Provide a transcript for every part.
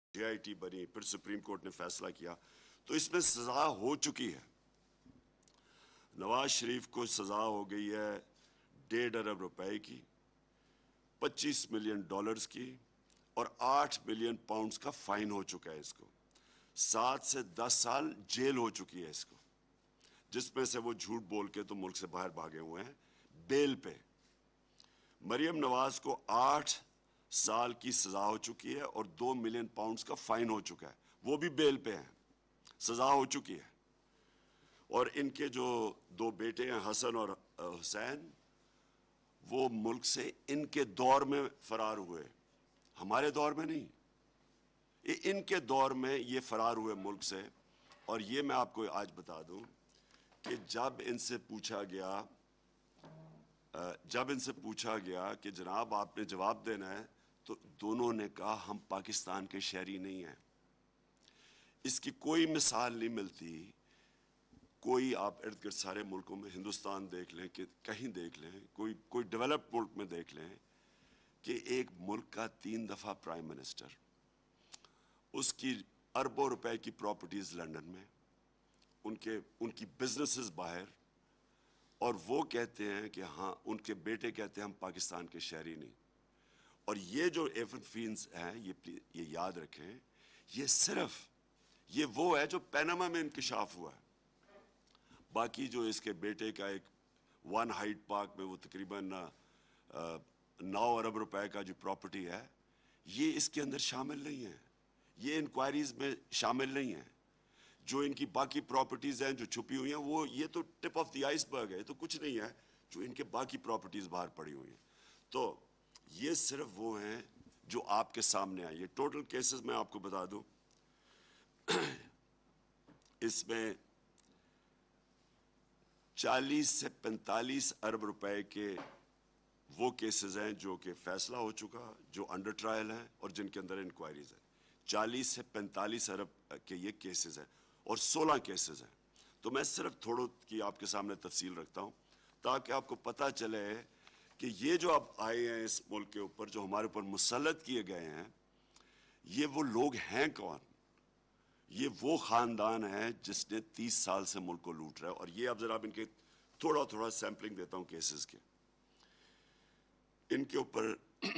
JIT بنی، پھر supreme court نے فیصلہ کیا، تو اس میں سزا ہو چکی ہے۔ نواز شریف کو سزا ہو گئی ہے 1.5 ارب روپے کی، 25 ملین ڈالرز کی، اور 8 ملین پاؤنڈز کا فائن ہو چکا ہے اس کو۔ 7 سے 10 سال جیل ہو چکی ہے اس کو، جس میں سے وہ جھوٹ بول کے تو ملک سے باہر بھاگے ہوئے ہیں بیل پہ۔ مریم نواز کو 8 سال کی سزا ہو چکی ہے اور 2 ملین پاؤنڈز کا فائن ہو چکا ہے، وہ بھی بیل پہ ہیں، سزا ہو چکی ہے۔ اور ان کے جو 2 بیٹے ہیں حسن اور حسین، وہ ملک سے ان کے دور میں فرار ہوئے، ہمارے دور میں نہیں، ان کے دور میں یہ فرار ہوئے ملک سے۔ اور یہ میں آپ کو آج بتا دوں کہ جب ان سے پوچھا گیا کہ جناب آپ نے جواب دینا ہے، تو دونوں نے کہا ہم پاکستان کے شہری نہیں ہیں۔ اس کی کوئی مثال نہیں ملتی، کوئی آپ ارد گرد سارے ملکوں میں، ہندوستان دیکھ لیں کہ کہیں دیکھ لیں، کوئی ڈیولپڈ ملک میں دیکھ لیں کہ ایک ملک کا 3 دفعہ پرائم منسٹر، اس کی اربوں روپے کی پراپرٹیز لنڈن میں، ان کی بزنسز باہر، اور وہ کہتے ہیں کہ ہاں، ان کے بیٹے کہتے ہیں ہم پاکستان کے شہری نہیں۔ اور یہ جو ایون فینز ہیں، یہ یاد رکھیں، یہ وہ ہے جو پیناما میں انکشاف ہوا ہے۔ باقی جو اس کے بیٹے کا ایک 1 ہائیڈ پارک میں وہ تقریباً 9 ارب روپے کا جو پراپرٹی ہے، یہ اس کے اندر شامل نہیں ہے، یہ انکوائریز میں شامل نہیں ہے۔ جو ان کی باقی پراپرٹیز ہیں جو چھپی ہوئی ہیں، وہ یہ تو ٹپ آف دی آئس برگ ہے، تو کچھ نہیں ہے جو ان کے باقی پراپرٹیز باہر پڑی ہوئی ہیں۔ تو یہ صرف وہ ہیں جو آپ کے سامنے آئے۔ یہ ٹوٹل کیسز میں آپ کو بتا دوں، اس میں 40 سے 45 ارب روپے کے وہ کیسز ہیں جو کہ فیصلہ ہو چکا، جو انڈر ٹرائل ہیں اور جن کے اندر انکوائریز ہیں۔ 40 سے 45 ارب کے یہ کیسز ہیں اور 16 کیسز ہیں۔ تو میں صرف تھوڑوں کی آپ کے سامنے تفصیل رکھتا ہوں تاکہ آپ کو پتہ چلے کہ یہ جو اب آئے ہیں اس ملک کے اوپر، جو ہمارے اوپر مسلط کیے گئے ہیں، یہ وہ لوگ ہیں کون؟ یہ وہ خاندان ہے جس نے 30 سال سے ملک کو لوٹ رہا ہے۔ اور یہ اب ذرا ان کے تھوڑا سیمپلنگ دیتا ہوں کیسز کے۔ ان کے اوپر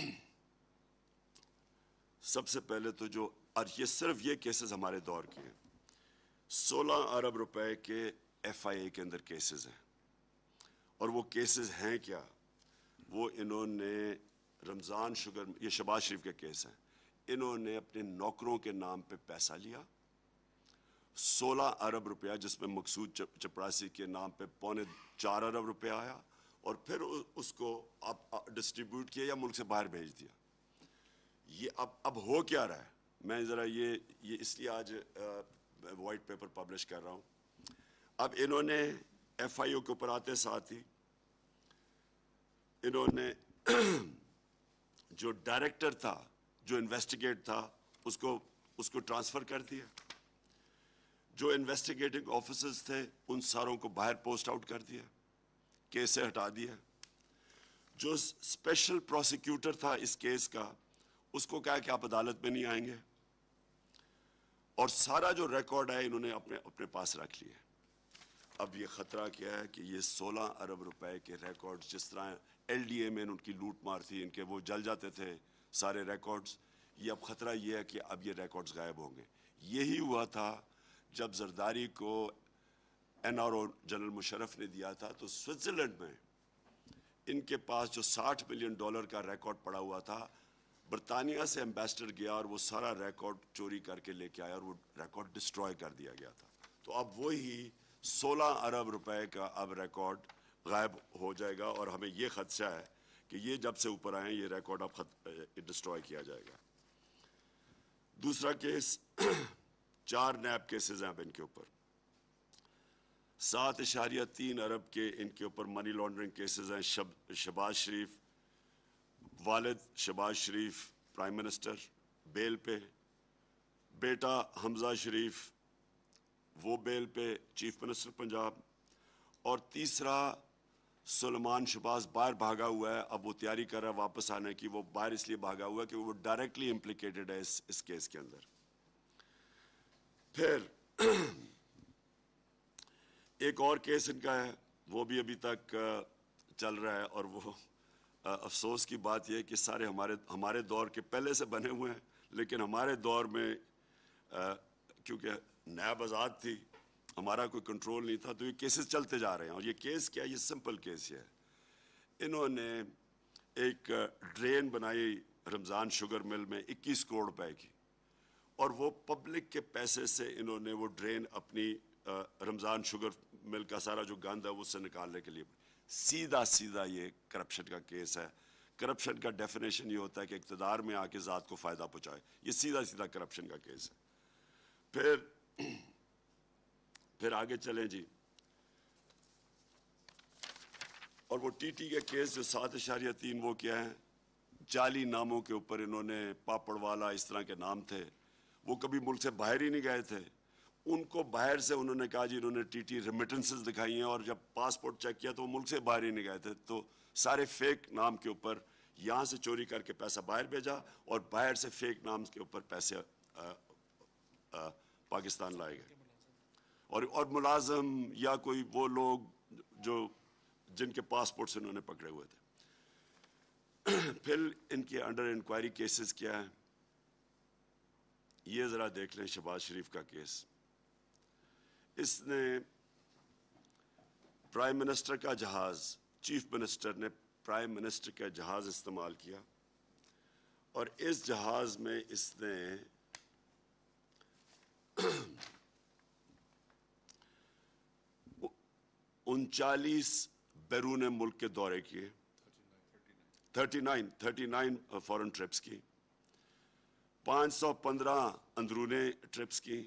سب سے پہلے تو اور یہ صرف یہ کیسز ہمارے دور کے ہیں، 16 ارب روپے کے FIA کے اندر کیسز ہیں۔ اور وہ کیسز ہیں کیا؟ وہ انہوں نے رمضان شوگر، یہ شہباز شریف کے کیس ہیں، انہوں نے اپنے نوکروں کے نام پہ پیسہ لیا 16 ارب روپیہ، جس میں مقصود چپراسی کے نام پہ 3.25 ارب روپے آیا، اور پھر اس کو ڈسٹریبیوٹ کیا یا ملک سے باہر بھیج دیا۔ یہ اب ہو کیا رہا ہے؟ میں ذرا یہ اس لیے آج وائٹ پیپر پبلش کر رہا ہوں۔ اب انہوں نے FIO کے اوپر آتے ساتھ ہی انہوں نے جو ڈائریکٹر تھا، جو انویسٹیگیٹ تھا، اس کو ٹرانسفر کر دیا۔ جو انویسٹیگیٹنگ آفیسرز تھے ان ساروں کو باہر پوسٹ آؤٹ کر دیا، کیس سے ہٹا دیا۔ جو اسپیشل پروسیکیوٹر تھا اس کیس کا، اس کو کہا کہ آپ عدالت میں نہیں آئیں گے، اور سارا جو ریکارڈ ہے انہوں نے اپنے پاس رکھ لیا۔ اب یہ خطرہ کیا ہے کہ یہ 16 ارب روپے کے ریکارڈ، جس طرح LDA میں ان کی لوٹ مار تھی، ان کے وہ جل جاتے تھے سارے ریکارڈز، یہ اب خطرہ یہ ہے کہ اب یہ ریکارڈز غائب ہوں گے۔ یہی ہوا تھا جب زرداری کو NRO جنرل مشرف نے دیا تھا، تو سوئٹزرلینڈ میں ان کے پاس جو $60 ملین کا ریکارڈ پڑا ہوا تھا، برطانیہ سے ایمبیسڈر گیا اور وہ سارا ریکارڈ چوری کر کے لے کے آیا، اور وہ ریکارڈ ڈسٹروائے کر دیا گیا تھا۔ تو اب وہی 16 ارب روپے کا اب ریکارڈ غائب ہو جائے گا، اور ہمیں یہ خدشہ ہے کہ یہ جب سے اوپر آئیں یہ ریکارڈ اب ڈسٹروائے کیا جائے گا۔ دوسرا کیس 4 نیب کیسز ہیں اب ان کے اوپر، 7.3 ارب کے ان کے اوپر منی لانڈرنگ کیسز ہیں۔ شہباز شریف، والد Shahbaz Sharif prime minister bail پہ، بیٹا حمزہ شریف وہ بیل پہ چیف منسٹر پنجاب، اور تیسرا سلیمان شہباز باہر بھاگا ہوا ہے، اب وہ تیاری کر رہا ہے واپس آنے کی۔ وہ باہر اس لیے بھاگا ہوا ہے کہ وہ ڈائریکٹلی امپلیکیٹڈ ہے اس کیس کے اندر۔ پھر ایک اور کیس ان کا ہے، وہ بھی ابھی تک چل رہا ہے، اور وہ افسوس کی بات یہ ہے کہ سارے ہمارے دور کے پہلے سے بنے ہوئے ہیں، لیکن ہمارے دور میں کیونکہ نیب آزاد تھی، ہمارا کوئی کنٹرول نہیں تھا، تو یہ کیسز چلتے جا رہے ہیں. اور یہ کیس کیا ہے؟ یہ سمپل کیس ہے. انہوں نے ایک ڈرین بنائی رمضان شوگر مل میں 21 کروڑ روپے کی، اور وہ پبلک کے پیسے سے انہوں نے وہ ڈرین اپنی رمضان شوگر مل کا سارا جو گند ہے وہ سے نکالنے کے لیے. سیدھا یہ کرپشن کا کیس ہے. کرپشن کا ڈیفینیشن یہ ہوتا ہے کہ اقتدار میں آ کے ذات کو فائدہ پہنچائے. یہ سیدھا کرپشن کا کیس ہے. پھر آگے چلیں جی. اور وہ ٹی ٹی کے کیس جو 7.3 وہ کیا ہے؟ جعلی ناموں کے اوپر انہوں نے پاپڑ والا اس طرح کے نام تھے، وہ کبھی ملک سے باہر ہی نہیں گئے تھے. ان کو باہر سے انہوں نے کہا جی انہوں نے ٹی ٹی ریمیٹنسز دکھائی ہیں، اور جب پاسپورٹ چیک کیا تو وہ ملک سے باہر ہی نہیں گئے تھے. تو سارے فیک نام کے اوپر یہاں سے چوری کر کے پیسہ باہر بھیجا، اور باہر سے فیک نام کے اوپر پیسے پاکستان لائے گئے. اور ملازم یا کوئی وہ لوگ جن کے پاسپورٹس انہوں نے پکڑے ہوئے تھے. پھر ان کے انڈر انکوائری کیسز کیا ہیں؟ یہ ذرا دیکھ لیں. شہباز شریف کا کیس، اس نے پرائم منسٹر کا جہاز، چیف منسٹر نے پرائم منسٹر کا جہاز استعمال کیا، اور اس جہاز میں اس نے 39 بیرون ملک کے دورے کیے، 39 فورن ٹرپس کی، 515 اندرون ٹرپس کی،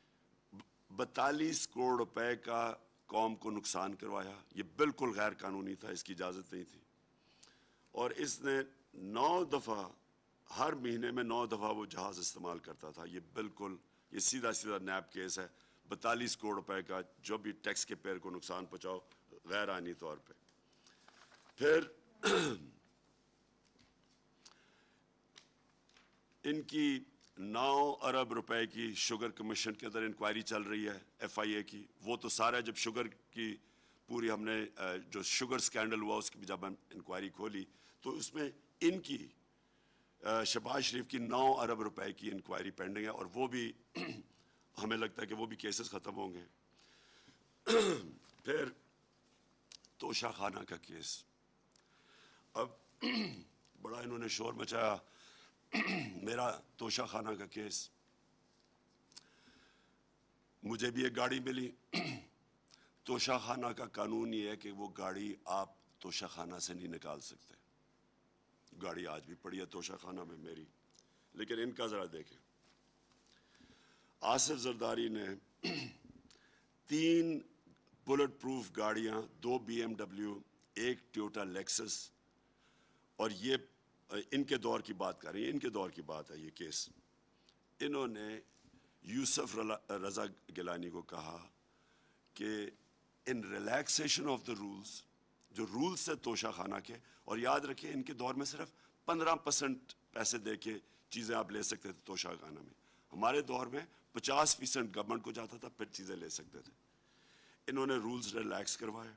42 کروڑ روپے کا قوم کو نقصان کروایا. یہ بالکل غیر قانونی تھا، اس کی اجازت نہیں تھی. اور اس نے 9 دفعہ، ہر مہینے میں 9 دفعہ وہ جہاز استعمال کرتا تھا. یہ سیدھا نیب کیس ہے. 42 کروڑ روپے کا جو بھی ٹیکس کے پیئر کو نقصان پہنچاؤ غیر آئینی طور پہ. پھر ان کی 9 ارب روپے کی شوگر کمیشن کے اندر انکوائری چل رہی ہے ایف آئی اے کی. وہ تو سارا جب شوگر کی پوری ہم نے جو شوگر سکینڈل ہوا اس کی جب ہم انکوائری کھولی تو اس میں ان کی شہباز شریف کی 9 ارب روپے کی انکوائری پینڈنگ ہے. اور وہ بھی ہمیں لگتا ہے کہ وہ بھی کیسز ختم ہوں گے. پھر توشہ خانہ کا کیس، اب بڑا انہوں نے شور مچایا میرا توشہ خانہ کا کیس. مجھے بھی ایک گاڑی ملی. توشہ خانہ کا قانون یہ ہے کہ وہ گاڑی آپ توشہ خانہ سے نہیں نکال سکتے. گاڑی آج بھی پڑی ہے توشہ خانہ میں میری. لیکن ان کا ذرا دیکھیں، آصف زرداری نے 3 بلٹ پروف گاڑیاں، 2 BMW، 1 ٹویوٹا لیکسس، اور یہ ان کے دور کی بات کر رہی ہیں، ان کے دور کی بات ہے یہ کیس. انہوں نے یوسف رضا گیلانی کو کہا کہ in relaxation of the rules, جو رولز سے توشہ خانہ کے، اور یاد رکھیں ان کے دور میں صرف 15% پیسے دے کے چیزیں آپ لے سکتے تھے توشہ خانہ میں. ہمارے دور میں 50% گورنمنٹ کو جاتا تھا پھر چیزیں لے سکتے تھے. انہوں نے رولز ریلیکس کروائے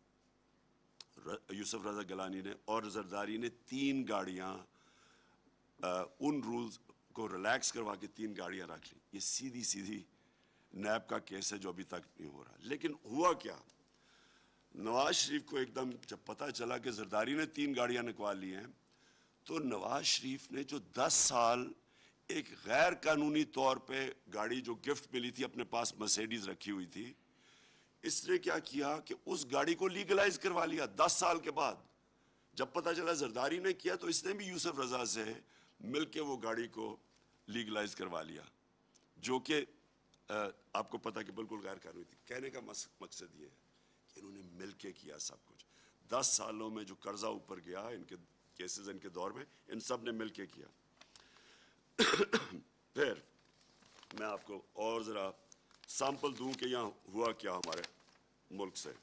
یوسف رضا گیلانی نے، اور زرداری نے 3 گاڑیاں ان رولز کو ریلیکس کروا کے 3 گاڑیاں رکھ لی. یہ سیدھی نیب کا کیس ہے جو ابھی تک نہیں ہو رہا. لیکن ہوا کیا، نواز شریف کو ایک دم جب پتہ چلا کہ زرداری نے 3 گاڑیاں نکوا لی ہیں، تو نواز شریف نے جو 10 سال ایک غیر قانونی طور پہ گاڑی جو گفٹ ملی تھی اپنے پاس مرسیڈیز رکھی ہوئی تھی، اس نے کیا کیا کہ اس گاڑی کو لیگلائز کروا لیا 10 سال کے بعد. جب پتہ چلا زرداری نے کیا تو اس نے بھی یوسف رضا سے مل کے وہ گاڑی کو لیگلائز کروا لیا، جو کہ آپ کو پتہ کہ بالکل غیر قانونی تھی. کہنے کا مقصد یہ ہے کہ انہوں نے مل کے کیا سب کچھ. 10 سالوں میں جو قرضہ اوپر گیا ان کے کیسز ان کے دور میں، ان سب نے مل کے کیا. پھر میں آپ کو اور ذرا سیمپل دوں کہ یہاں ہوا کیا ہمارے ملک سے.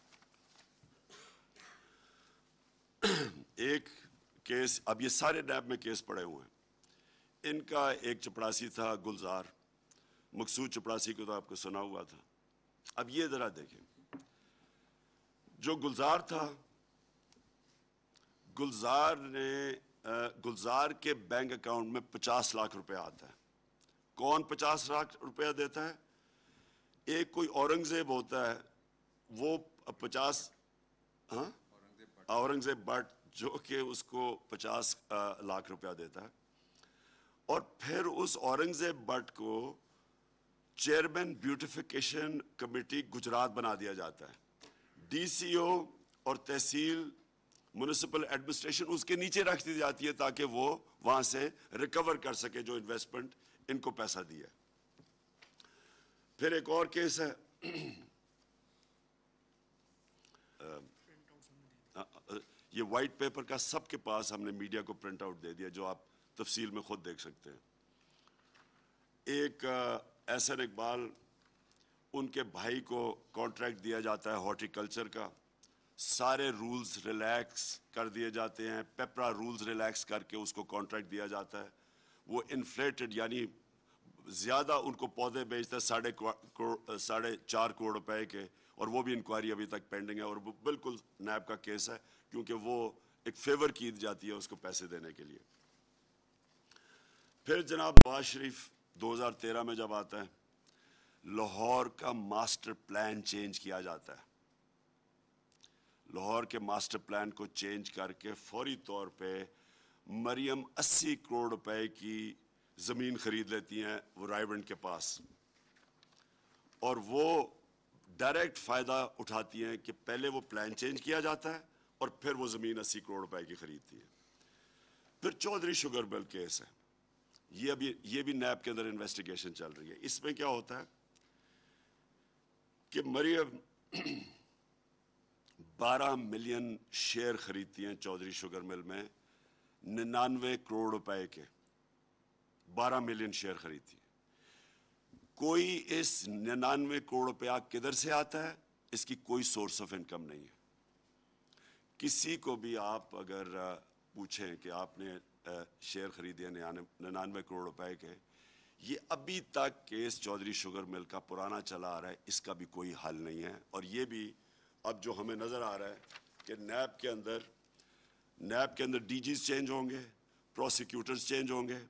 ایک کیس، اب یہ سارے نیب میں کیس پڑے ہوئے ہیں. ان کا ایک چپڑاسی تھا گلزار، مقصود چپڑاسی کو تو آپ کو سنا ہوا تھا. اب یہ ذرا دیکھیں, جو گلزار تھا, گلزار کے بینک اکاؤنٹ میں 50 لاکھ روپے آتا ہے. کون 50 لاکھ روپیہ دیتا ہے؟ ایک کوئی اورنگزیب ہوتا ہے, وہ 50 اورنگزیب بٹ, جو کہ اس کو 50 لاکھ روپیہ دیتا ہے. اور پھر اس اورنگزیب بٹ کو چیئرمین بیوٹیفیکیشن کمیٹی گجرات بنا دیا جاتا ہے. ڈی سی او اور تحصیل میونسپل ایڈمنسٹریشن اس کے نیچے رکھ دی جاتی ہے تاکہ وہ وہاں سے ریکور کر سکے جو انویسٹمنٹ ان کو پیسہ دیا. پھر ایک اور کیس ہے, یہ وائٹ پیپر کا سب کے پاس ہم نے میڈیا کو پرنٹ آؤٹ دے دیا, جو آپ تفصیل میں خود دیکھ سکتے ہیں. ایک احسن اقبال, ان کے بھائی کو کانٹریکٹ دیا جاتا ہے ہارٹی کلچر کا, سارے رولز ریلیکس کر دیے جاتے ہیں, پیپرا رولز ریلیکس کر کے اس کو کانٹریکٹ دیا جاتا ہے. وہ انفلیٹڈ یعنی زیادہ ان کو پودے بیچتا ہے 4.5 کروڑ روپے کے, اور وہ بھی انکوائری ابھی تک پینڈنگ ہے, اور وہ بالکل نیب کا کیس ہے کیونکہ وہ ایک فیور کی جاتی ہے اس کو پیسے دینے کے لیے. پھر جناب نواز شریف 2013 میں جب آتا ہے, لاہور کا ماسٹر پلان چینج کیا جاتا ہے. لاہور کے ماسٹر پلان کو چینج کر کے فوری طور پہ مریم 80 کروڑ روپے کی زمین خرید لیتی ہیں وہ رائے بنڈ کے پاس, اور وہ ڈائریکٹ فائدہ اٹھاتی ہیں کہ پہلے وہ پلان چینج کیا جاتا ہے اور پھر وہ زمین 80 کروڑ روپے کی خریدتی ہے. پھر چودھری شوگر مل کیس ہے, یہ بھی نیب کے اندر انویسٹیگیشن چل رہی ہے. اس میں کیا ہوتا ہے کہ مریم 12 ملین شیئر خریدتی ہیں چودھری شوگر مل میں 99 کروڑ روپے کے, 12 ملین شیئر خریدتی ہے. کوئی اس 99 کروڑ روپیہ کدھر سے آتا ہے, اس کی کوئی سورس آف انکم نہیں ہے. کسی کو بھی آپ اگر پوچھیں کہ آپ نے شیئر خریدے 99 کروڑ روپے کے, یہ ابھی تک کیس چودھری شوگر مل کا پرانا چلا آ رہا ہے, اس کا بھی کوئی حل نہیں ہے. اور یہ بھی اب جو ہمیں نظر آ رہا ہے کہ نیب کے اندر ڈی جیز چینج ہوں گے, پروسیکیوٹرز چینج ہوں گے.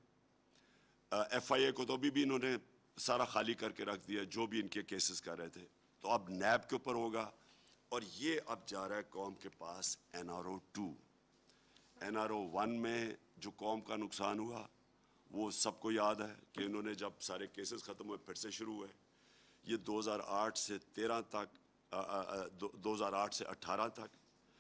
ایف آئی اے کو تو بھی انہوں نے سارا خالی کر کے رکھ دیا جو بھی ان کے کیسز کر رہے تھے, تو اب نیب کے اوپر ہوگا. اور یہ اب جا رہا ہے قوم کے پاس NRO 2. NRO 1 میں جو قوم کا نقصان ہوا وہ سب کو یاد ہے کہ انہوں نے جب سارے کیسز ختم ہوئے پھر سے شروع ہوئے. یہ 2008 سے 13 تک 2008 سے 18 تک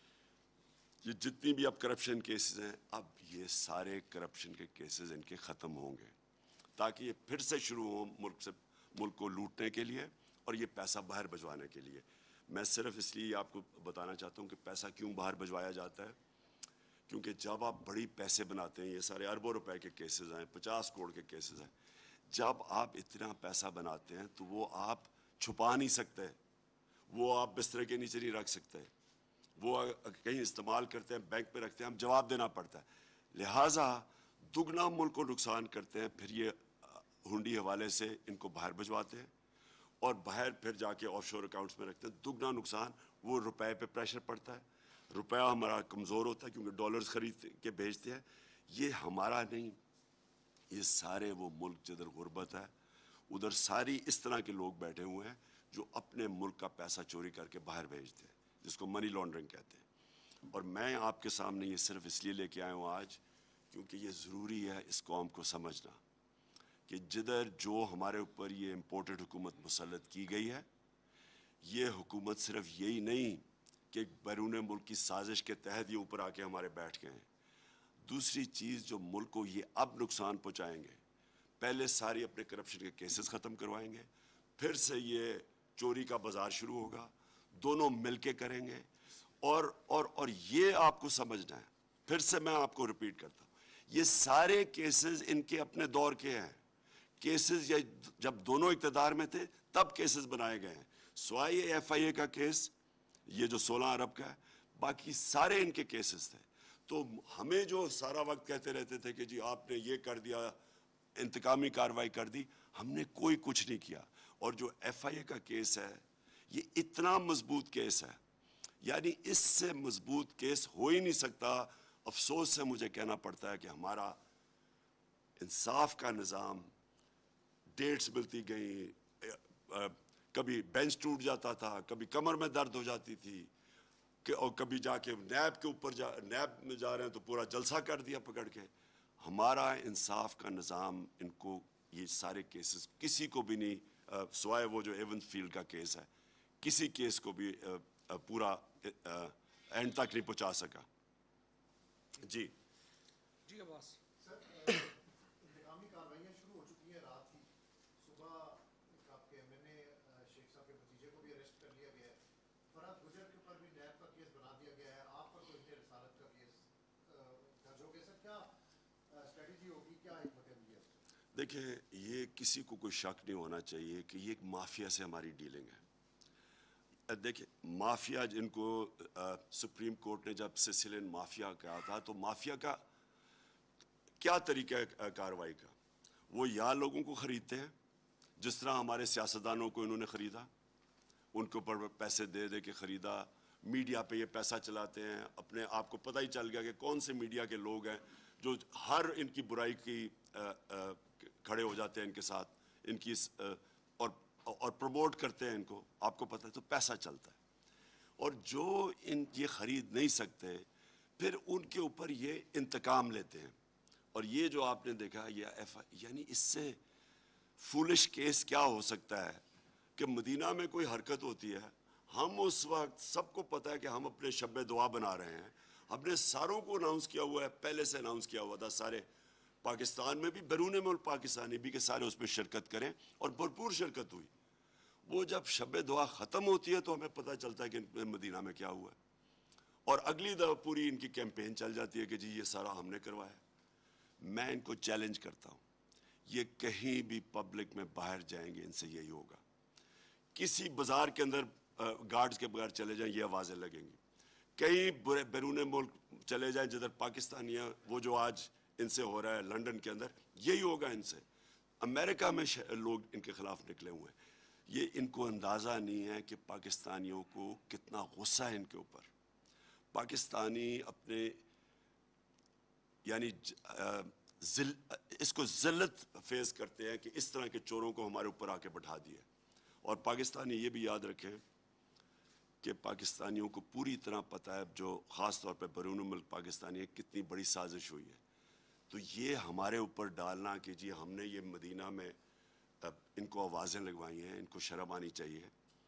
یہ جتنی بھی اب کرپشن کیسز ہیں, اب یہ سارے کرپشن کے کیسز ان کے ختم ہوں گے تاکہ یہ پھر سے شروع ہوں ملک کو لوٹنے کے لیے اور یہ پیسہ باہر بھجوانے کے لیے. میں صرف اس لیے آپ کو بتانا چاہتا ہوں کہ پیسہ کیوں باہر بھجوایا جاتا ہے, کیونکہ جب آپ بڑی پیسے بناتے ہیں, یہ سارے اربوں روپے کے کیسز ہیں, 50 کروڑ کے کیسز ہیں, جب آپ اتنا پیسہ بناتے ہیں تو وہ آپ چھپا نہیں سکتے, وہ آپ بستر کے نیچے نہیں رکھ سکتے, وہ کہیں استعمال کرتے ہیں, بینک پہ رکھتے ہیں, ہم جواب دینا پڑتا ہے. لہٰذا دگنا ملک کو نقصان کرتے ہیں, پھر یہ ہنڈی حوالے سے ان کو باہر بھجواتے ہیں اور باہر پھر جا کے آف شور اکاؤنٹس میں رکھتے ہیں. دگنا نقصان, وہ روپے پہ پریشر پڑتا ہے, روپیہ ہمارا کمزور ہوتا ہے کیونکہ ڈالرز خرید کے بھیجتے ہیں. یہ ہمارا نہیں, یہ سارے وہ ملک جدھر غربت ہے ادھر ساری اس طرح کے لوگ بیٹھے ہوئے ہیں جو اپنے ملک کا پیسہ چوری کر کے باہر بھیجتے ہیں, جس کو منی لانڈرنگ کہتے ہیں. اور میں آپ کے سامنے یہ صرف اس لیے لے کے آیا ہوں آج کیونکہ یہ ضروری ہے اس قوم کو سمجھنا کہ جدھر جو ہمارے اوپر یہ امپورٹڈ حکومت مسلط کی گئی ہے, یہ حکومت صرف یہی نہیں کہ بیرون ملک کی سازش کے تحت یہ اوپر آ کے ہمارے بیٹھ گئے ہیں. دوسری چیز جو ملک کو یہ اب نقصان پہنچائیں گے, پہلے ساری اپنے کرپشن کے کیسز ختم کروائیں گے, پھر سے یہ چوری کا بازار شروع ہوگا, دونوں مل کے کریں گے. اور یہ آپ کو سمجھنا ہے, پھر سے میں آپ کو ریپیٹ کرتا ہوں, یہ سارے کیسز ان کے اپنے دور کے ہیں. کیسز جب دونوں اقتدار میں تھے تب کیسز بنائے گئے ہیں, سوائے ایف آئی اے کا کیس یہ جو 16 ارب کا ہے, باقی سارے ان کے کیسز تھے. تو ہمیں جو سارا وقت کہتے رہتے تھے کہ جی آپ نے یہ کر دیا, انتقامی کاروائی کر دی. ہم نے کوئی کچھ نہیں کیا. اور جو ایف آئی اے کا کیس ہے یہ اتنا مضبوط کیس ہے, یعنی اس سے مضبوط کیس ہو ہی نہیں سکتا. افسوس سے مجھے کہنا پڑتا ہے کہ ہمارا انصاف کا نظام, ڈیٹس ملتی گئیں, کبھی بینچ ٹوٹ جاتا تھا, کبھی کمر میں درد ہو جاتی تھی, اور کبھی جا کے نیب کے اوپر نیب میں جا رہے ہیں تو پورا جلسہ کر دیا پکڑ کے. ہمارا انصاف کا نظام ان کو یہ سارے کیسز کسی کو بھی نہیں, سوائے وہ جو ایون فیلڈ کا کیس ہے, کسی کیس کو بھی پورا اینڈ تک نہیں پہنچا سکا. جی جی عباس. انتقامی کارروائیاں شروع ہو چکی ہیں. رات ہی صبح آپ کے ایم این اے شیخ صاحب کے بھتیجے کو بھی اریسٹ کر لیا گیا ہے. فرحت گجر کے اوپر بھی نیب کا کیس بنا دیا گیا ہے. آپ پر تو اتنے رسالت کا کیس درج ہو گیا. سر کیا اسٹریٹجی ہوگی, کیا حکمت عملی ہے؟ دیکھیں, یہ کسی کو کوئی شک نہیں ہونا چاہیے کہ یہ ایک مافیا سے ہماری ڈیلنگ ہے. دیکھیں, مافیا جن کو سپریم کورٹ نے جب سسیلین مافیا کہا تھا, تو مافیا کا کیا طریقہ ہے کاروائی کا؟ وہ یا لوگوں کو خریدتے ہیں, جس طرح ہمارے سیاستدانوں کو انہوں نے خریدا, ان کے اوپر پیسے دے دے کے خریدا, میڈیا پہ یہ پیسہ چلاتے ہیں. اپنے آپ کو پتہ ہی چل گیا کہ کون سے میڈیا کے لوگ ہیں جو ہر ان کی برائی کی کھڑے ہو جاتے ہیں ان کے ساتھ, ان کی اور پروموٹ کرتے ہیں ان کو. آپ کو پتہ ہے, تو پیسہ چلتا ہے. اور جو یہ خرید نہیں سکتے, پھر ان کے اوپر یہ انتقام لیتے ہیں. اور یہ جو آپ نے دیکھا, یہ یعنی اس سے فولش کیس کیا ہو سکتا ہے کہ مدینہ میں کوئی حرکت ہوتی ہے, ہم اس وقت سب کو پتہ ہے کہ ہم اپنے شب دعا بنا رہے ہیں, ہم نے ساروں کو اناؤنس کیا ہوا ہے, پہلے سے اناؤنس کیا ہوا تھا سارے پاکستان میں بھی, بیرون ملک پاکستانی بھی, کہ سارے اس میں شرکت کریں, اور بھرپور شرکت ہوئی. وہ جب شب دعا ختم ہوتی ہے تو ہمیں پتہ چلتا ہے کہ مدینہ میں کیا ہوا ہے, اور اگلی دفعہ پوری ان کی کیمپین چل جاتی ہے کہ جی یہ سارا ہم نے کروایا. میں ان کو چیلنج کرتا ہوں, یہ کہیں بھی پبلک میں باہر جائیں گے ان سے یہی ہوگا. کسی بازار کے اندر گارڈز کے بغیر چلے جائیں, یہ آوازیں لگیں گی. کئی بیرون ملک چلے جائیں جدھر پاکستانیاں, وہ جو آج ان سے ہو رہا ہے لنڈن کے اندر, یہی ہوگا ان سے. امریکہ میں لوگ ان کے خلاف نکلے ہوئے ہیں. یہ ان کو اندازہ نہیں ہے کہ پاکستانیوں کو کتنا غصہ ہے ان کے اوپر. پاکستانی اپنے یعنی اس کو ذلت فیس کرتے ہیں کہ اس طرح کے چوروں کو ہمارے اوپر آ کے بٹھا دیا. اور پاکستانی یہ بھی یاد رکھیں کہ پاکستانیوں کو پوری طرح پتہ ہے, جو خاص طور پہ بیرون ملک پاکستانی ہے, کتنی بڑی سازش ہوئی ہے. تو یہ ہمارے اوپر ڈالنا کہ جی ہم نے یہ مدینہ میں ان کو آوازیں لگوائی ہیں, ان کو شرم آنی چاہیے.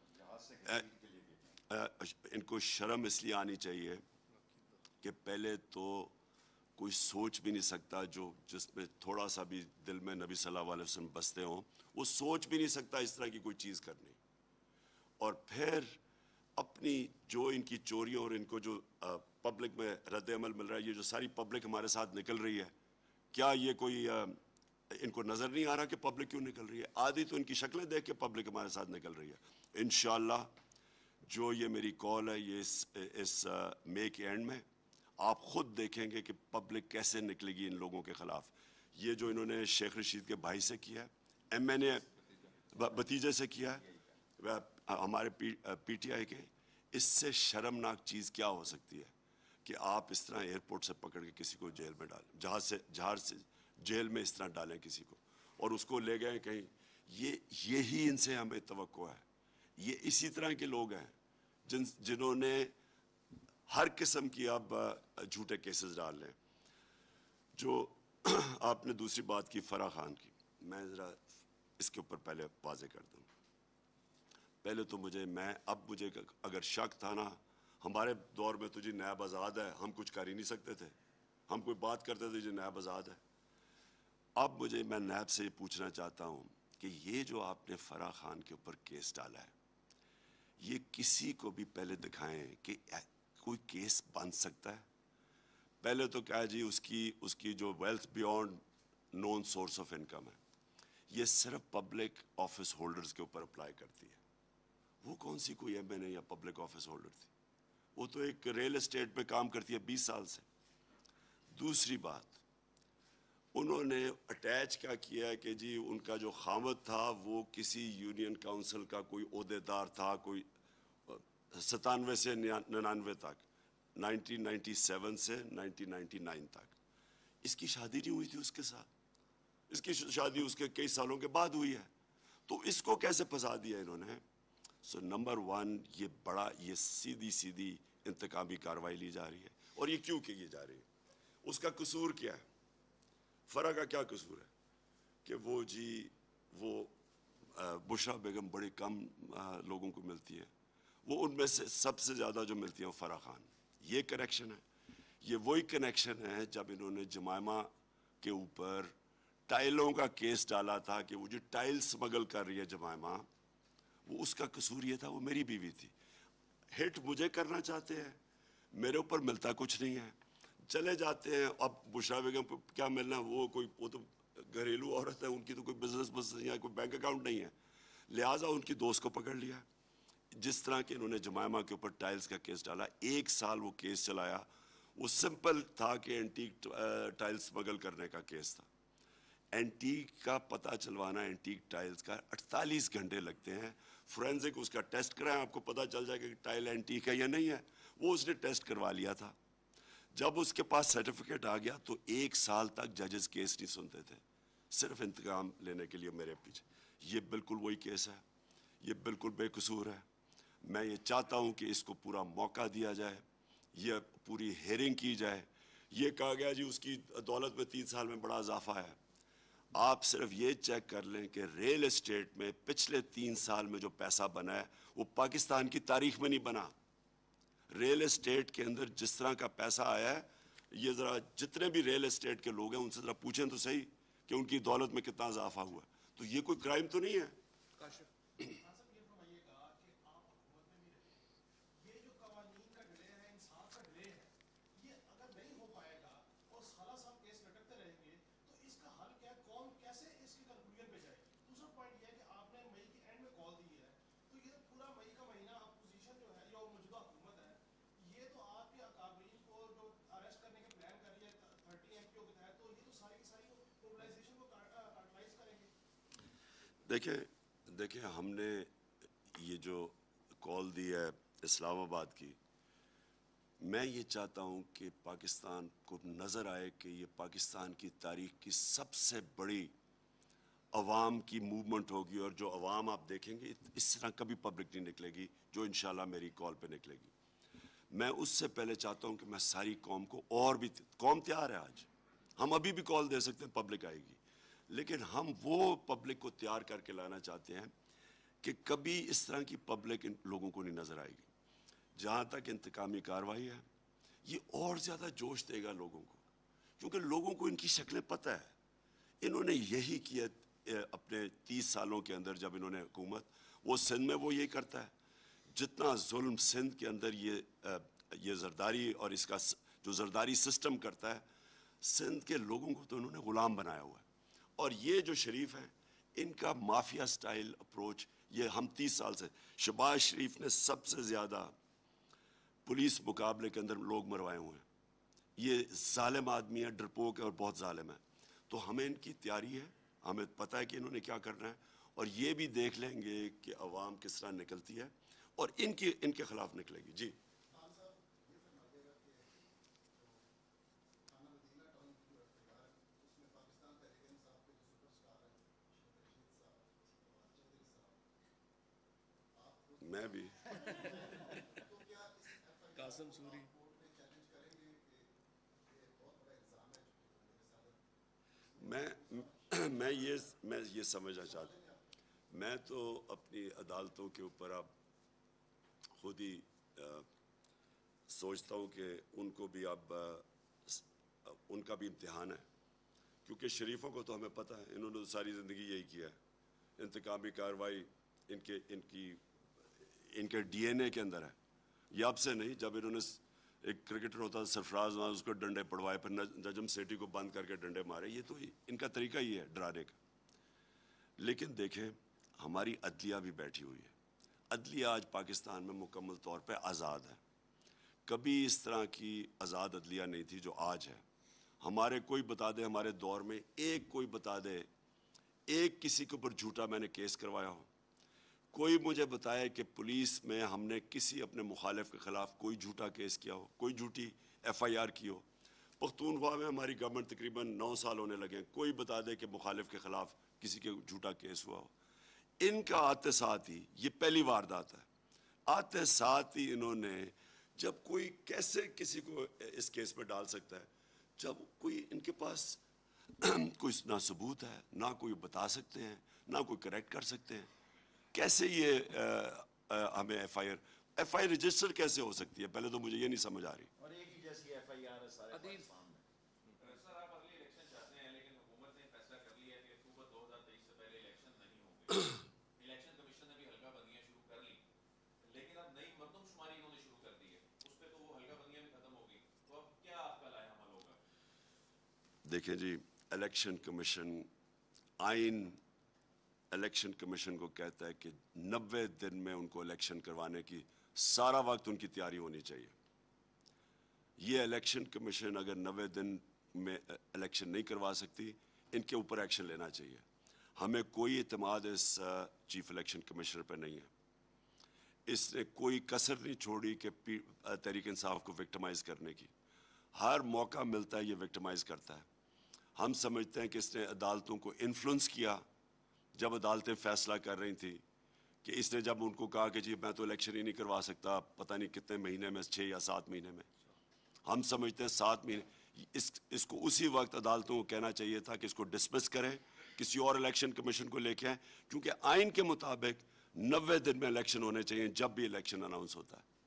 ان کو شرم اس لیے آنی چاہیے کہ پہلے تو کوئی سوچ بھی نہیں سکتا, جس میں تھوڑا سا بھی دل میں نبی صلی اللہ علیہ وسلم بستے ہوں, وہ سوچ بھی نہیں سکتا اس طرح کی کوئی چیز کرنی. اور پھر اپنی جو ان کی چوریوں اور ان کو جو پبلک میں رد عمل مل رہا ہے, یہ جو ساری پبلک ہمارے ساتھ نکل رہی ہے, کیا یہ کوئی ان کو نظر نہیں آ رہا کہ پبلک کیوں نکل رہی ہے؟ آدھی تو ان کی شکلیں دیکھ کے پبلک ہمارے ساتھ نکل رہی ہے. انشاءاللہ جو یہ میری کال ہے, یہ اس مئی کے اینڈ میں آپ خود دیکھیں گے کہ پبلک کیسے نکلے گی ان لوگوں کے خلاف. یہ جو انہوں نے شیخ رشید کے بھائی سے کیا ہے, ایم این اے بھتیجے سے کیا ہے, ہمارے پی ٹی آئی کے, اس سے شرمناک چیز کیا ہو سکتی ہے کہ آپ اس طرح ایئرپورٹ سے پکڑ کے کسی کو جیل میں ڈالیں, جہاز سے جیل میں اس طرح ڈالیں کسی کو, اور اس کو لے گئے کہیں. یہی ان سے ہمیں توقع ہے. یہ اسی طرح کے لوگ ہیں جنہوں نے ہر قسم کی اب جھوٹے کیسز ڈال لیں. جو آپ نے دوسری بات کی فرح خان کی, میں ذرا اس کے اوپر پہلے واضح کر دوں. پہلے تو مجھے اگر شک تھا نا, ہمارے دور میں تو جی نیب آزاد ہے, ہم کچھ کر ہی نہیں سکتے تھے, ہم کوئی بات کرتے تھے جی نیب آزاد ہے. اب میں نیب سے یہ پوچھنا چاہتا ہوں کہ یہ جو آپ نے فرح خان کے اوپر کیس ڈالا ہے, یہ کسی کو بھی پہلے دکھائیں کہ کوئی کیس بن سکتا ہے. پہلے تو کیا جی اس کی جو wealth beyond known source of income ہے, یہ صرف پبلک آفس ہولڈرز کے اوپر اپلائی کرتی ہے. وہ کون سی کوئی ایم این اے یا پبلک آفس ہولڈر تھی, وہ تو ایک ریل اسٹیٹ پہ کام کرتی ہے 20 سال سے. دوسری بات, انہوں نے اٹیچ کیا کیا ہے کہ جی ان کا جو خامد تھا وہ کسی یونین کاؤنسل کا کوئی عہدیدار تھا، کوئی 97 سے 99 تک، 1997 سے 1999 تک اس کی شادی نہیں ہوئی تھی اس کے ساتھ، اس کی شادی اس کے کئی سالوں کے بعد ہوئی ہے، تو اس کو کیسے پھنسا دیا انہوں نے؟ سو نمبر 1 یہ سیدھی انتقامی کاروائی لی جا رہی ہے، اور یہ کیوں کی جا رہی ہے؟ اس کا قصور کیا ہے؟ فرح کا کیا قصور ہے کہ وہ بشرا بیگم بڑے کم لوگوں کو ملتی ہے، وہ ان میں سے سب سے زیادہ جو ملتی ہے وہ فرح خان. یہ کنیکشن ہے، یہ وہی کنیکشن ہے جب انہوں نے جمائمہ کے اوپر ٹائلوں کا کیس ڈالا تھا کہ وہ جو ٹائل سمگل کر رہی ہے جمائمہ، وہ اس کا قصور یہ تھا، وہ میری بیوی تھی، ہٹ مجھے کرنا چاہتے ہیں، میرے اوپر ملتا کچھ نہیں ہے، چلے جاتے ہیں. اب بشرا بیگم کو کیا ملنا، وہ تو گھریلو عورت ہے، ان کی تو کوئی بزنس یا کوئی بینک اکاؤنٹ نہیں ہے، لہٰذا ان کی دوست کو پکڑ لیا. جس طرح کہ انہوں نے جمائمہ کے اوپر ٹائلز کا کیس ڈالا، 1 سال وہ کیس چلایا، وہ سمپل تھا کہ اینٹیک ٹائل سمگل کرنے کا کیس تھا. اینٹیک کا پتہ چلوانا، اینٹیک ٹائلز کا 48 گھنٹے لگتے ہیں، فورینزک اس کا ٹیسٹ کرائیں، آپ کو پتہ چل جائے کہ ٹائل اینٹیک ہے یا نہیں ہے. وہ اس نے ٹیسٹ کروا لیا تھا، جب اس کے پاس سرٹیفکیٹ آ گیا تو 1 سال تک ججز کیس نہیں سنتے تھے، صرف انتقام لینے کے لیے میرے پیچھے. یہ بالکل وہی کیس ہے، یہ بالکل بے قصور ہے. میں یہ چاہتا ہوں کہ اس کو پورا موقع دیا جائے، یہ پوری ہیئرنگ کی جائے. یہ کہا گیا جی اس کی دولت میں 3 سال میں بڑا اضافہ ہے. آپ صرف یہ چیک کر لیں کہ ریل اسٹیٹ میں پچھلے 3 سال میں جو پیسہ بنا ہے وہ پاکستان کی تاریخ میں نہیں بنا. ریل اسٹیٹ کے اندر جس طرح کا پیسہ آیا ہے، یہ ذرا جتنے بھی ریل اسٹیٹ کے لوگ ہیں ان سے ذرا پوچھیں تو صحیح کہ ان کی دولت میں کتنا اضافہ ہوا ہے. تو یہ کوئی کرائم تو نہیں ہے. دیکھیں ہم نے یہ جو کال دی ہے اسلام آباد کی، میں یہ چاہتا ہوں کہ پاکستان کو نظر آئے کہ یہ پاکستان کی تاریخ کی سب سے بڑی عوام کی موومنٹ ہوگی، اور جو عوام آپ دیکھیں گے اس طرح کبھی پبلک نہیں نکلے گی جو انشاءاللہ میری کال پہ نکلے گی. میں اس سے پہلے چاہتا ہوں کہ میں ساری قوم کو، اور بھی قوم تیار ہے، آج ہم ابھی بھی کال دے سکتے ہیں، پبلک آئے گی، لیکن ہم وہ پبلک کو تیار کر کے لانا چاہتے ہیں کہ کبھی اس طرح کی پبلک ان لوگوں کو نہیں نظر آئے گی. جہاں تک انتقامی کاروائی ہے، یہ اور زیادہ جوش دے گا لوگوں کو، کیونکہ لوگوں کو ان کی شکلیں پتہ ہے. انہوں نے یہی کیا اپنے 30 سالوں کے اندر، جب انہوں نے حکومت، وہ سندھ میں وہ یہی کرتا ہے. جتنا ظلم سندھ کے اندر یہ زرداری اور اس کا جو زرداری سسٹم کرتا ہے، سندھ کے لوگوں کو تو انہوں نے غلام بنایا ہوا ہے. اور یہ جو شریف ہیں، ان کا مافیا سٹائل اپروچ، یہ ہم 30 سال سے، شہباز شریف نے سب سے زیادہ پولیس مقابلے کے اندر لوگ مروائے ہوئے ہیں. یہ ظالم آدمی ہے، ڈرپوک ہے اور بہت ظالم ہے. تو ہمیں ان کی تیاری ہے، ہمیں پتہ ہے کہ انہوں نے کیا کرنا ہے، اور یہ بھی دیکھ لیں گے کہ عوام کس طرح نکلتی ہے اور ان کے خلاف نکلے گی. جی میں بھی قاسم سوری میں یہ سمجھنا چاہتا ہوں، میں تو اپنی عدالتوں کے اوپر اب خود ہی سوچتا ہوں کہ ان کو بھی اب ان کا بھی امتحان ہے، کیونکہ شریفوں کو تو ہمیں پتہ ہے انہوں نے ساری زندگی یہی کیا ہے. انتقامی کاروائی ان کے ڈی این اے کے اندر ہے. یہ اب سے نہیں، جب انہوں نے ایک کرکٹر ہوتا تھا سرفراز، وہاں اس کو ڈنڈے پڑوائے، پھر نجم سیٹھی کو بند کر کے ڈنڈے مارے، یہ تو ان کا طریقہ ہی ہے ڈرانے کا. لیکن دیکھیں ہماری عدلیہ بھی بیٹھی ہوئی ہے. عدلیہ آج پاکستان میں مکمل طور پہ آزاد ہے. کبھی اس طرح کی آزاد عدلیہ نہیں تھی جو آج ہے. ہمارے کوئی بتا دے ہمارے دور میں کوئی بتا دے ایک کسی کے اوپر جھوٹا میں نے کیس کروایا ہو. کوئی مجھے بتائے کہ پولیس میں ہم نے کسی اپنے مخالف کے خلاف کوئی جھوٹا کیس کیا ہو, کوئی جھوٹی FIR کی ہو. پختونخوا میں ہماری گورنمنٹ تقریباً 9 سال ہونے لگے ہیں, کوئی بتا دے کہ مخالف کے خلاف کسی کے جھوٹا کیس ہوا ہو. ان کا آتے ساتھ ہی یہ پہلی واردات ہے, آتے ساتھ ہی انہوں نے جب کوئی کیسے کسی کو اس کیس میں ڈال سکتا ہے جب کوئی ان کے پاس کوئی نہ ثبوت ہے, نہ کوئی بتا سکتے ہیں, نہ کوئی کریکٹ کر سکتے ہیں. کیسے یہ ہمیں FIR رجسٹر کیسے ہو سکتی ہے؟ پہلے تو مجھے یہ نہیں سمجھ آ رہی. اور ایک ہی جیسی FIR ہے سارے پاکستان میں. سر آپ اگلی الیکشن چاہتے ہیں لیکن حکومت نے فیصلہ کر لیا کہ اکتوبر 2023 سے پہلے الیکشن نہیں ہوں گے. الیکشن کمیشن نے بھی حلقہ بندیاں شروع کر لی, لیکن اب نئی مردم شماری انہوں نے شروع کر دی ہے, اس پہ تو وہ حلقہ بندیاں بھی ختم ہو گئی. تو اب کیا آپ کا لائحہ عمل ہوگا؟ دیکھیں جی, الیکشن کمیشن آئین الیکشن کمیشن کو کہتا ہے کہ 90 دن میں ان کو الیکشن کروانے کی سارا وقت ان کی تیاری ہونی چاہیے. یہ الیکشن کمیشن اگر 90 دن میں الیکشن نہیں کروا سکتی, ان کے اوپر ایکشن لینا چاہیے. ہمیں کوئی اعتماد اس چیف الیکشن کمشنر پہ نہیں ہے. اس نے کوئی کسر نہیں چھوڑی کہ تحریک انصاف کو وکٹمائز کرنے کی. ہر موقع ملتا ہے یہ وکٹمائز کرتا ہے. ہم سمجھتے ہیں کہ اس نے عدالتوں کو انفلوئنس کیا جب عدالتیں فیصلہ کر رہی تھیں, کہ اس نے جب ان کو کہا کہ جی میں تو الیکشن ہی نہیں کروا سکتا, پتہ نہیں کتنے مہینے میں, 6 یا 7 مہینے میں. ہم سمجھتے ہیں 7 مہینے. اس کو اسی وقت عدالتوں کو کہنا چاہیے تھا کہ اس کو ڈسمس کریں, کسی اور الیکشن کمیشن کو لے کے آئیں, کیونکہ آئین کے مطابق 90 دن میں الیکشن ہونے چاہیے جب بھی الیکشن اناؤنس ہوتا ہے.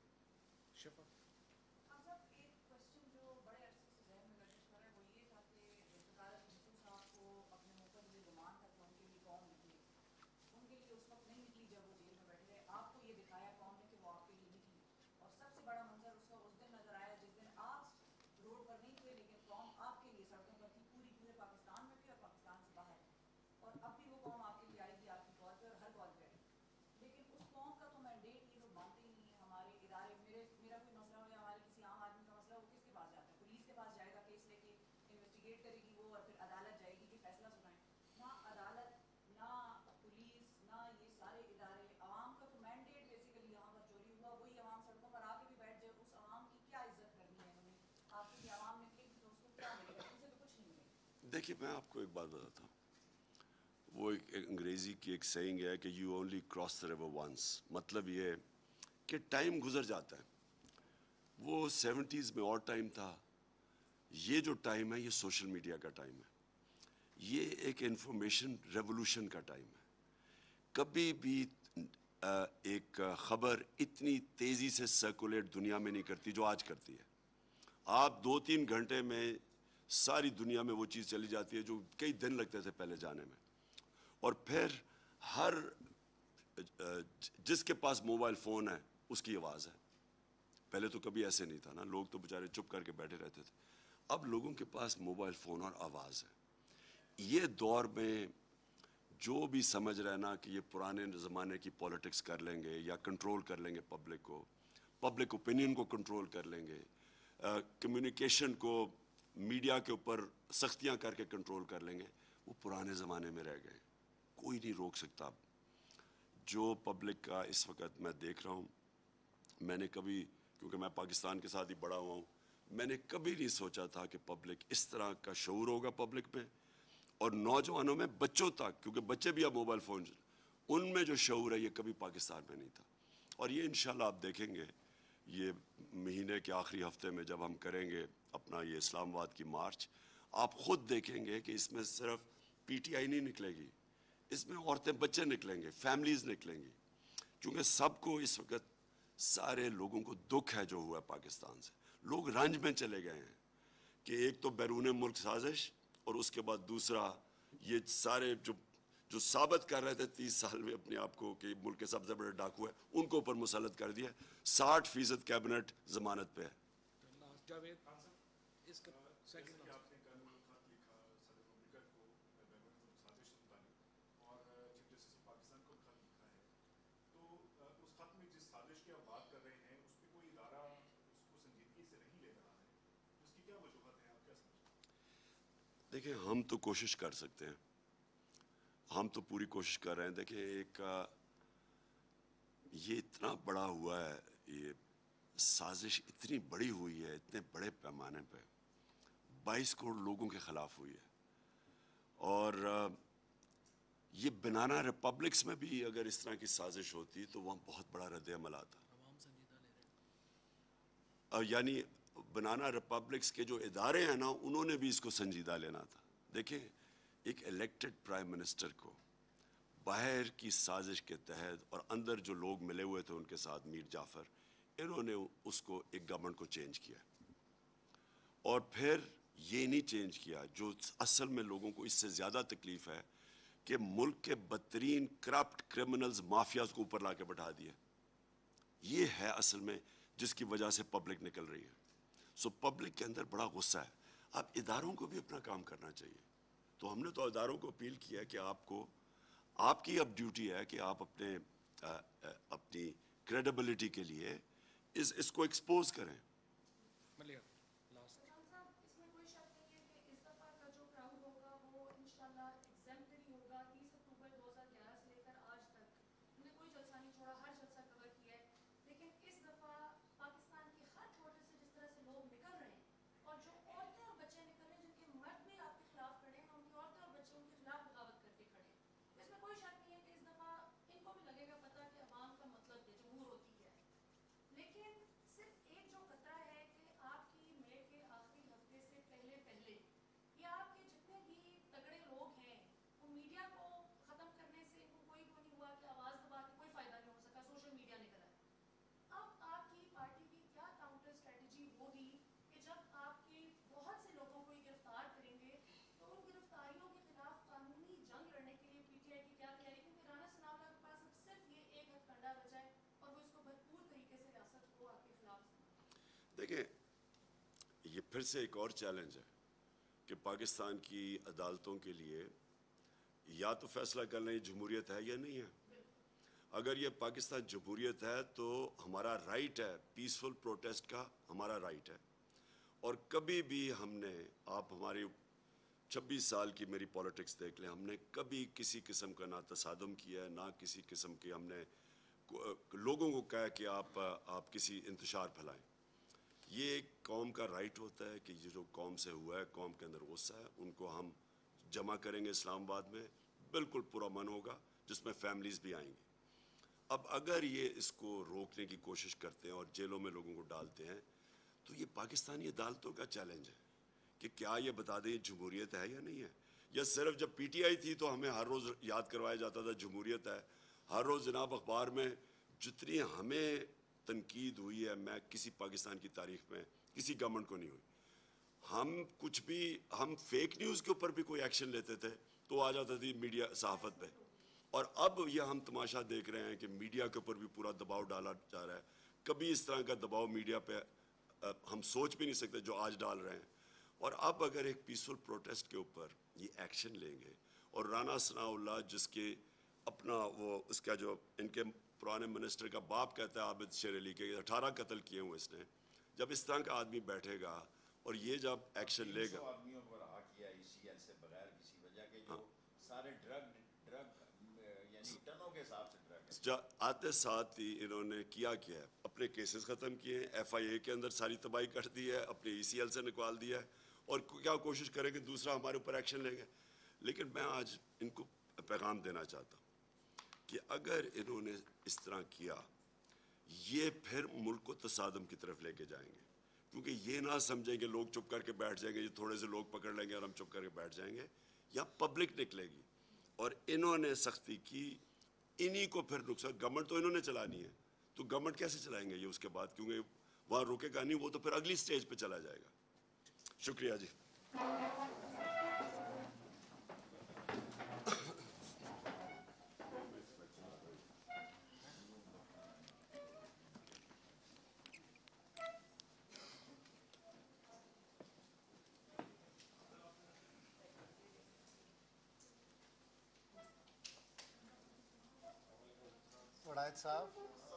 دیکھیے میں آپ کو ایک بات بتاتا ہوں, وہ ایک انگریزی کی ایک سیئنگ ہے کہ you only cross the river once. مطلب یہ کہ ٹائم گزر جاتا ہے. وہ 70s میں اور ٹائم تھا, یہ جو ٹائم ہے یہ سوشل میڈیا کا ٹائم ہے, یہ ایک انفارمیشن ریولوشن کا ٹائم ہے. کبھی بھی ایک خبر اتنی تیزی سے سرکولیٹ دنیا میں نہیں کرتی جو آج کرتی ہے. آپ 2-3 گھنٹے میں ساری دنیا میں وہ چیز چلی جاتی ہے جو کئی دن لگتے تھے پہلے جانے میں. اور پھر ہر جس کے پاس موبائل فون ہے اس کی آواز ہے. پہلے تو کبھی ایسے نہیں تھا نا, لوگ تو بیچارے چپ کر کے بیٹھے رہتے تھے. اب لوگوں کے پاس موبائل فون اور آواز ہے. یہ دور میں جو بھی سمجھ رہے نا کہ یہ پرانے زمانے کی پولیٹکس کر لیں گے یا کنٹرول کر لیں گے پبلک کو, پبلک اوپینین کو کنٹرول کر لیں گے, کمیونیکیشن کو میڈیا کے اوپر سختیاں کر کے کنٹرول کر لیں گے, وہ پرانے زمانے میں رہ گئے. کوئی نہیں روک سکتا. جو پبلک کا اس وقت میں دیکھ رہا ہوں, میں نے کبھی, کیونکہ میں پاکستان کے ساتھ ہی بڑا ہوا ہوں, میں نے کبھی نہیں سوچا تھا کہ پبلک اس طرح کا شعور ہوگا پبلک میں, اور نوجوانوں میں, بچوں تک, کیونکہ بچے بھی اب موبائل فون, ان میں جو شعور ہے یہ کبھی پاکستان میں نہیں تھا. اور یہ انشاءاللہ آپ دیکھیں گے یہ مہینے کے آخری ہفتے میں جب ہم کریں گے اپنا یہ اسلام آباد کی مارچ, آپ خود دیکھیں گے کہ اس میں صرف PTI نہیں نکلے گی, اس میں عورتیں بچے نکلیں گے, فیملیز نکلیں گی, کیونکہ سب کو اس وقت سارے لوگوں کو دکھ ہے جو ہوا ہے پاکستان سے. لوگ رنج میں چلے گئے ہیں کہ ایک تو بیرون ملک سازش, اور اس کے بعد دوسرا یہ سارے جو ثابت کر رہے تھے 30 سال میں اپنے آپ کو کہ ملک کے سب سے بڑے ڈاکو ہے, ان کو اوپر مسلط کر دیا. 60% کیبنٹ ضمانت پہ ہے. دیکھیں ہم تو کوشش کر سکتے ہیں, ہم تو پوری کوشش کر رہے ہیں. دیکھیں ایک یہ اتنا بڑا ہوا ہے, یہ سازش اتنی بڑی ہوئی ہے, اتنے بڑے پیمانے پہ 22 کروڑ لوگوں کے خلاف ہوئی ہے. اور یہ بنانا ریپبلکس میں بھی اگر اس طرح کی سازش ہوتی تو وہاں بہت بڑا رد عمل آتا. یعنی بنانا ریپبلکس کے جو ادارے ہیں نا, انہوں نے بھی اس کو سنجیدہ لینا تھا. دیکھیں ایک الیکٹڈ پرائم منسٹر کو باہر کی سازش کے تحت, اور اندر جو لوگ ملے ہوئے تھے ان کے ساتھ, میر جعفر, انہوں نے اس کو ایک گورنمنٹ کو چینج کیا. اور پھر یہ نہیں چینج کیا جو اصل میں لوگوں کو اس سے زیادہ تکلیف ہے, کہ ملک کے بدترین کرپٹ کرمنلز, مافیاز کو اوپر لا کے بٹھا دیا. یہ ہے اصل میں جس کی وجہ سے پبلک نکل رہی ہے. سو پبلک کے اندر بڑا غصہ ہے. اب اداروں کو بھی اپنا کام کرنا چاہیے. تو ہم نے تو اداروں کو اپیل کیا کہ آپ کو, آپ کی اب ڈیوٹی ہے کہ آپ اپنی کریڈیبلٹی کے لیے اس کو ایکسپوز کریں. دیکھیں یہ پھر سے ایک اور چیلنج ہے کہ پاکستان کی عدالتوں کے لیے یا تو فیصلہ کر لیں جمہوریت ہے یا نہیں ہے. اگر یہ پاکستان جمہوریت ہے تو ہمارا رائٹ ہے, پیسفل پروٹیسٹ کا ہمارا رائٹ ہے. اور کبھی بھی ہم نے, آپ ہماری 26 سال کی میری پولیٹکس دیکھ لیں, ہم نے کبھی کسی قسم کا نہ تصادم کیا ہے, نہ کسی قسم کی ہم نے لوگوں کو کہا کہ آپ کسی انتشار پھیلائیں. یہ ایک قوم کا رائٹ ہوتا ہے کہ یہ جو قوم سے ہوا ہے, قوم کے اندر غصہ ہے, ان کو ہم جمع کریں گے اسلام آباد میں, بالکل پرامن ہوگا, جس میں فیملیز بھی آئیں گی. اب اگر یہ اس کو روکنے کی کوشش کرتے ہیں اور جیلوں میں لوگوں کو ڈالتے ہیں, تو یہ پاکستانی عدالتوں کا چیلنج ہے کہ کیا یہ بتا دیں جمہوریت ہے یا نہیں ہے. یا صرف جب پی ٹی آئی تھی تو ہمیں ہر روز یاد کروایا جاتا تھا جمہوریت ہے. ہر روز جناب اخبار میں جتنی ہمیں تنقید ہوئی ہے, میں کسی پاکستان کی تاریخ میں کسی گورنمنٹ کو نہیں ہوئی. ہم فیک نیوز کے اوپر بھی کوئی ایکشن لیتے تھے تو آ جاتا تھی میڈیا, صحافت پہ. اور اب یہ ہم تماشا دیکھ رہے ہیں کہ میڈیا کے اوپر بھی پورا دباؤ ڈالا جا رہا ہے. کبھی اس طرح کا دباؤ میڈیا پہ ہم سوچ بھی نہیں سکتے جو آج ڈال رہے ہیں. اور اب اگر ایک پیسفل پروٹیسٹ کے اوپر یہ ایکشن لیں گے, اور رانا ثناء اللہ جس کے اپنا وہ اس کا جو ان کے پرانے منسٹر کا باپ کہتا ہے عابد شیر علی کے 18 قتل کیے ہوئے اس نے, جب اس طرح کا آدمی بیٹھے گا اور یہ جب ایکشن لے گا, آدمیوں کو رہا کیا اسی ایل سے بغیر کسی وجہ کے, جو سارے ڈرگ یعنی ٹنوں کے حساب سے ڈرگ آتے ساتھ ہی انہوں نے کیا ہے, اپنے کیسز ختم کیے ہیں, ایف آئی اے کے اندر ساری تباہی کر دی ہے, اپنے ای سی ایل سے نکال دیا ہے, اور کیا کوشش کریں کہ دوسرا ہمارے اوپر ایکشن لیں گے. لیکن میں آج ان کو پیغام دینا چاہتا ہوں کہ اگر انہوں نے اس طرح کیا, یہ پھر ملک کو تصادم کی طرف لے کے جائیں گے. کیونکہ یہ نہ سمجھیں کہ لوگ چپ کر کے بیٹھ جائیں گے, یہ تھوڑے سے لوگ پکڑ لیں گے اور ہم چپ کر کے بیٹھ جائیں گے, یا پبلک نکلے گی. اور انہوں نے سختی کی, انہی کو پھر نقصان, گورنمنٹ تو انہوں نے چلانی ہے, تو گورنمنٹ کیسے چلائیں گے یہ اس کے بعد, کیونکہ وہاں روکے گا نہیں, وہ تو پھر اگلی سٹیج پہ چلا جائے گا. شکریہ جی. وڑائد صاحب